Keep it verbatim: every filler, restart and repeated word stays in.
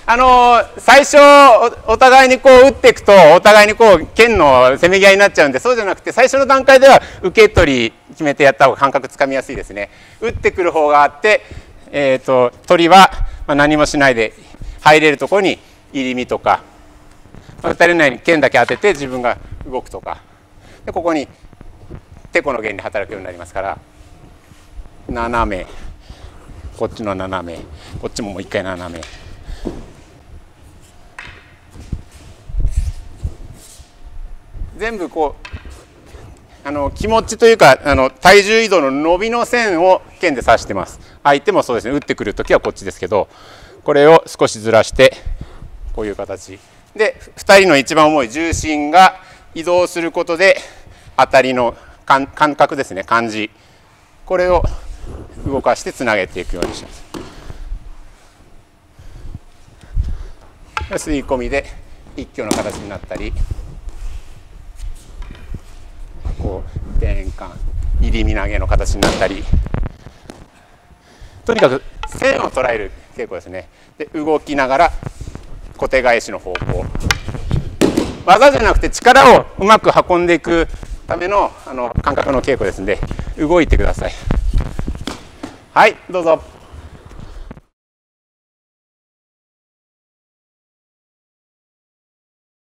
あの最初 お, お互いにこう打っていくとお互いにこう剣のせめぎ合いになっちゃうんで、そうじゃなくて最初の段階では受け取り決めてやった方が感覚つかみやすいですね。打ってくる方があって、えー、と鳥はまあ何もしないで入れるところに入り身とか、まあ、打たれないように剣だけ当てて自分が動くとかで、ここにてこの原理働くようになりますから、斜めこっちの斜めこっちももう一回斜め。全部こうあの気持ちというかあの体重移動の伸びの線を剣で指してます。相手もそうですね、打ってくるときはこっちですけど、これを少しずらしてこういう形でふたりの一番重い重心が移動することで当たりの感覚ですね、感じ、これを動かしてつなげていくようにします。吸い込みで一挙の形になったり、こう転換入り身投げの形になったり、とにかく線を捉える稽古ですね。で動きながら小手返しの方向、技じゃなくて力をうまく運んでいくためのあの感覚の稽古ですので、動いてください。はい、どうぞ。